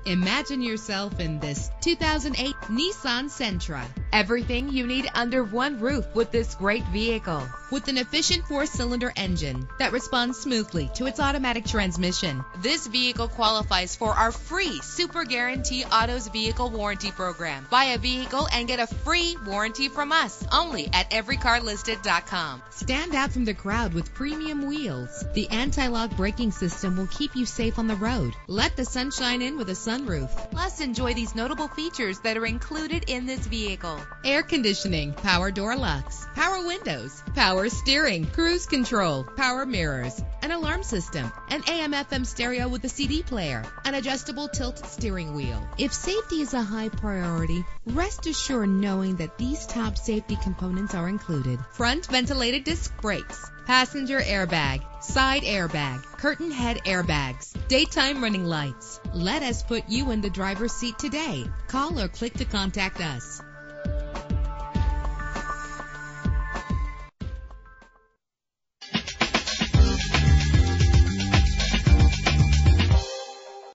Imagine yourself in this 2008 Nissan Sentra. Everything you need under one roof with this great vehicle. With an efficient 4-cylinder engine that responds smoothly to its automatic transmission, this vehicle qualifies for our free Super Guarantee Autos Vehicle Warranty Program. Buy a vehicle and get a free warranty from us only at everycarlisted.com. Stand out from the crowd with premium wheels. The anti-lock braking system will keep you safe on the road. Let the sunshine in with a sunroof. Plus, enjoy these notable features that are included in this vehicle: air conditioning, power door locks, power windows, power steering, cruise control, power mirrors, an alarm system, an AM/FM stereo with a CD player, an adjustable tilt steering wheel. If safety is a high priority, rest assured knowing that these top safety components are included: front ventilated disc brakes, passenger airbag, side airbag, curtain head airbags, daytime running lights. Let us put you in the driver's seat today. Call or click to contact us.